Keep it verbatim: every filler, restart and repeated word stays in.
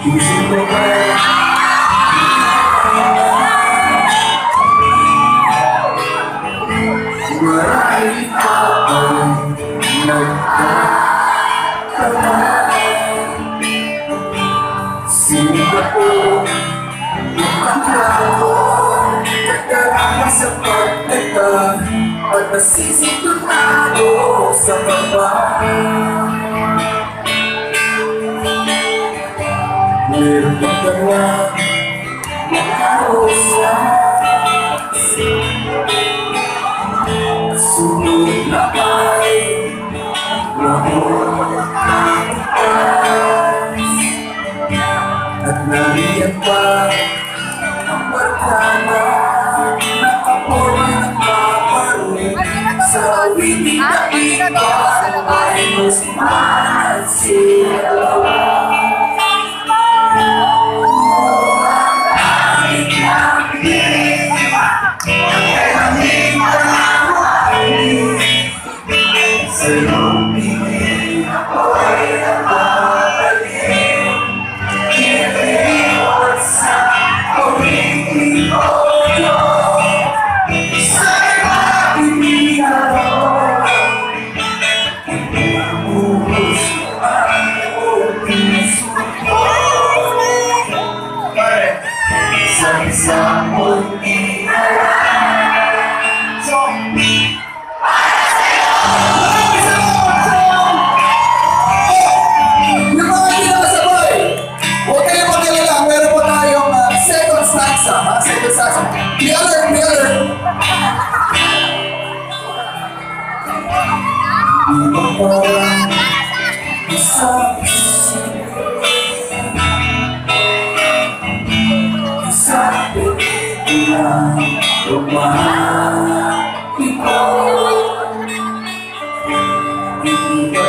Puso ko ba marami ka ang nagkakaroon? Sino ba po yung kaklamo? Nagdarama sa pagkata at nasisitunado sa baba. Meron bang gawa ng karosa? Sunod na ay wahon ang itas. At nariyan pa ang barkada nakaporma ng paparoon sa awitin na iba ay musman sila. Sa munting harap para sa'yo! Yung mga hindi nakasabay, huwag kayo mag-alala. Meron po tayong uh, second stanza. Ha? Second stanza. The other, the other. Di ba parang isang romántico,